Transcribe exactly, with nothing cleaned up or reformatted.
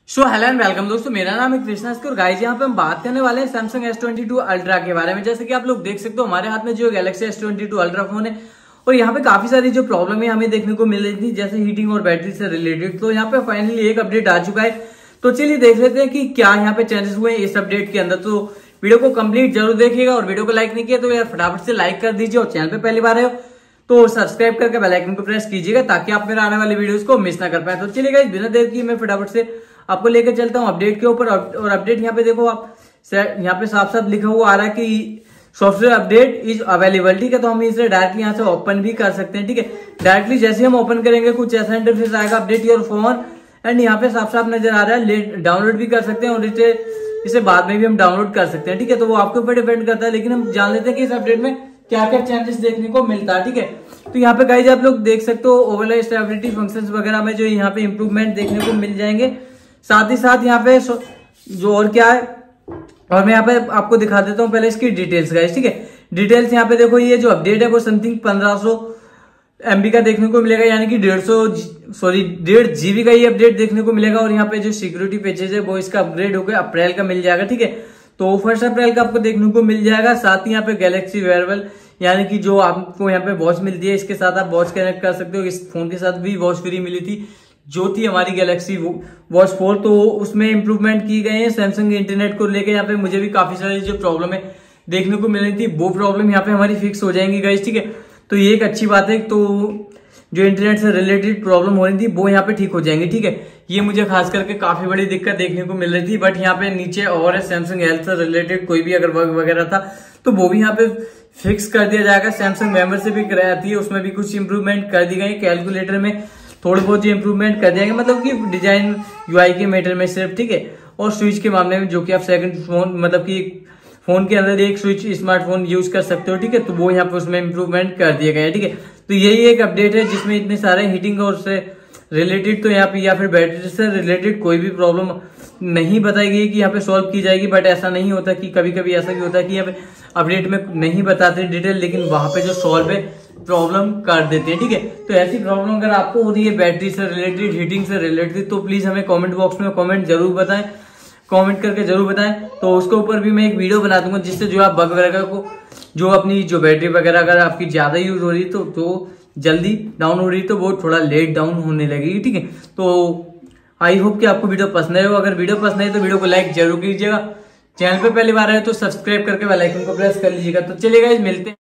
So hello and welcome दोस्तों, मेरा नाम है कृष्णा और गाइस यहाँ पे हम बात करने वाले हैं Samsung S twenty two ultra के बारे में। जैसे कि आप लोग देख सकते हो हमारे हाथ में जो Galaxy S twenty two ultra phone है और यहाँ पे काफी सारी जो प्रॉब्लम है हमें देखने को मिल रही थी, जैसे हीटिंग और बैटरी से रिलेटेड। तो यहाँ पे फाइनली एक अपडेट आ चुका है, तो चलिए देख लेते हैं कि क्या यहाँ पे चेंजेस हुए इस अपडेट के अंदर। तो वीडियो को कंप्लीट जरूर देखिएगा और वीडियो को लाइक नहीं किया तो यार फटाफट से लाइक कर दीजिए और चैनल पे पहली बार है तो सब्सक्राइब करके बेल आइकन को प्रेस कीजिएगा ताकि आप मेरे आने वाले वीडियोस को मिस ना कर पाए। तो चलिए गाइस बिना देर की मैं फटाफट से आपको लेकर चलता हूं अपडेट के ऊपर। और अपडेट यहाँ पे देखो आप यहाँ पे साफ साफ लिखा हुआ आ रहा है कि सॉफ्टवेयर अपडेट इज अवेलेबल। ठीक है, तो हम इसे डायरेक्टली यहाँ से ओपन भी कर सकते हैं। ठीक है, डायरेक्टली जैसे हम ओपन करेंगे कुछ ऐसा इंटरफेस आएगा, अपडेट योर फोन, एंड यहाँ पे साफ साफ नजर आ रहा है डाउनलोड भी कर सकते हैं और इसे इसे बाद में भी हम डाउनलोड कर सकते हैं। ठीक है, तो वो आपके ऊपर डिपेंड करता है, लेकिन हम जान लेते हैं कि इस अपडेट में क्या क्या चेंजेस देखने को मिलता है। ठीक है, तो यहाँ पे गाइस आप लोग देख सकते हो ओवरऑल स्टेबिलिटी फंक्शंस वगैरह में जो यहाँ पे इंप्रूवमेंट देखने को मिल जाएंगे। साथ ही साथ यहाँ पे जो और क्या है, और मैं यहाँ पे आपको दिखा देता हूँ पहले इसकी डिटेल्स गाइस। ठीक है, डिटेल्स यहाँ पे देखो, ये जो अपडेट है वो समथिंग पंद्रह सौ एमबी का देखने को मिलेगा, यानी कि डेढ़ सौ सॉरी डेढ़ जीबी का ये अपडेट देखने को मिलेगा। और यहाँ पे जो सिक्योरिटी पैचेज है वो इसका अपग्रेड होकर अप्रैल का मिल जाएगा। ठीक है, तो फर्स्ट अप्रैल का आपको देखने को मिल जाएगा। साथ ही यहाँ पे गैलेक्सी वेयरेबल, यानी कि जो आपको यहाँ पे वॉच मिलती है, इसके साथ आप वॉच कनेक्ट कर सकते हो। इस फोन के साथ भी वॉच फ्री मिली थी जो थी हमारी गैलेक्सी वॉच फोर, तो उसमें इंप्रूवमेंट की गए हैं। सैमसंग इंटरनेट को लेकर यहाँ पे मुझे भी काफी सारी जो प्रॉब्लम है देखने को मिल रही थी वो प्रॉब्लम यहाँ पे हमारी फिक्स हो जाएंगी गाइस। ठीक है, तो ये एक अच्छी बात है, तो जो इंटरनेट से रिलेटेड प्रॉब्लम हो रही थी वो यहाँ पे ठीक हो जाएंगी। ठीक है, ये मुझे खास करके काफी बड़ी दिक्कत देखने को मिल रही थी, बट यहाँ पे नीचे और है सैमसंग हेल्थ से रिलेटेड कोई भी अगर वर्क वगैरह था तो वो भी यहाँ पे फिक्स कर दिया जाएगा। सैमसंग मेंबर से भी कराती है, उसमें भी कुछ इंप्रूवमेंट कर दी गई। कैलकुलेटर में थोड़ी बहुत इंप्रूवमेंट कर दिया गया, मतलब कि डिजाइन यूआई के मैटर में सिर्फ। ठीक है, और स्विच के मामले में जो कि आप सेकंड फोन मतलब कि फोन के अंदर एक स्विच स्मार्टफोन यूज कर सकते हो। ठीक है, तो वो यहाँ पे उसमें इंप्रूवमेंट कर दिया गया है। ठीक है, तो यही एक अपडेट है जिसमें इतने सारे हीटिंग और से रिलेटेड तो यहाँ पे या फिर बैटरी से रिलेटेड कोई भी प्रॉब्लम नहीं बताई गई कि यहाँ पे सॉल्व की जाएगी। बट ऐसा नहीं होता, कि कभी कभी ऐसा भी होता है कि यहाँ पे अपडेट में नहीं बताते डिटेल, लेकिन वहां पे जो सॉल्व है प्रॉब्लम कर देते हैं। ठीक है, तो ऐसी प्रॉब्लम अगर आपको हो रही है बैटरी से रिलेटेड, हीटिंग से रिलेटेड, तो प्लीज हमें कमेंट बॉक्स में कमेंट जरूर बताएं, कमेंट करके जरूर बताएं। तो उसके ऊपर भी मैं एक वीडियो बना दूंगा जिससे जो आप बग वगैरह को, जो अपनी जो बैटरी वगैरह अगर आपकी ज्यादा यूज हो रही है तो, तो जल्दी डाउन हो रही है तो वो थोड़ा लेट डाउन होने लगेगी। ठीक है, तो आई होप कि आपको वीडियो पसंद आए हो। अगर वीडियो पसंद आए तो वीडियो को लाइक जरूर कीजिएगा, चैनल पे पहली बार आए तो सब्सक्राइब करके बेल आइकन को प्रेस कर लीजिएगा। तो चलिए गाइस मिलते हैं।